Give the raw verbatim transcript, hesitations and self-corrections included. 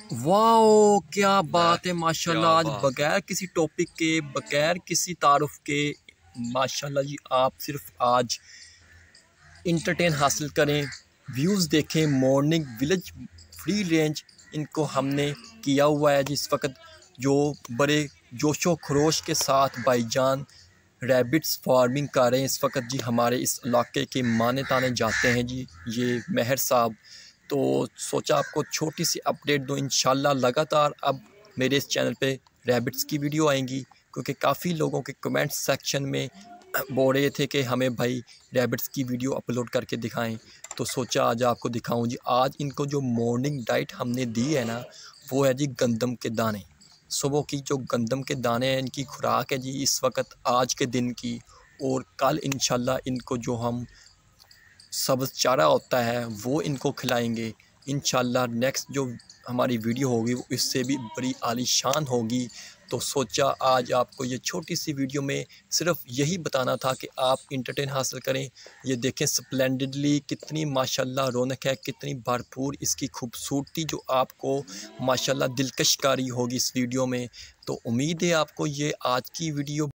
Wow क्या वाह! बात है क्या माशाल्लाह। आज बात है! बगैर किसी टॉपिक के, बगैर किसी तारुफ के माशाल्लाह जी, आप सिर्फ आज इंटरटेन हासिल करें, व्यूज़ देखें। मॉर्निंग विलेज फ्री रेंज इनको हमने किया हुआ है जी। इस वक्त जो बड़े जोशो खरोश के साथ भाईजान रैबिट्स फार्मिंग कर रहे हैं इस वक्त जी। हमारे इस इलाके के माने ताने जाते हैं जी ये महर साहब। तो सोचा आपको छोटी सी अपडेट दूं। इंशाल्लाह लगातार अब मेरे इस चैनल पे रैबिट्स की वीडियो आएंगी, क्योंकि काफ़ी लोगों के कमेंट सेक्शन में बोल रहे थे कि हमें भाई रैबिट्स की वीडियो अपलोड करके दिखाएं। तो सोचा आज आपको दिखाऊं जी। आज इनको जो मॉर्निंग डाइट हमने दी है ना, वो है जी गंदम के दाने। सुबह की जो गंदम के दाने हैं इनकी खुराक है जी इस वक्त आज के दिन की। और कल इंशाल्लाह इनको जो हम सब्ज़ चारा होता है वो इनको खिलाएंगे इंशाल्लाह। नेक्स्ट जो हमारी वीडियो होगी वो इससे भी बड़ी आलीशान होगी। तो सोचा आज आपको ये छोटी सी वीडियो में सिर्फ यही बताना था कि आप इंटरटेन हासिल करें। ये देखें स्प्लेंडिडली कितनी माशाल्लाह रौनक है, कितनी भरपूर इसकी खूबसूरती जो आपको माशाल्लाह दिलकश कारी होगी इस वीडियो में। तो उम्मीद है आपको ये आज की वीडियो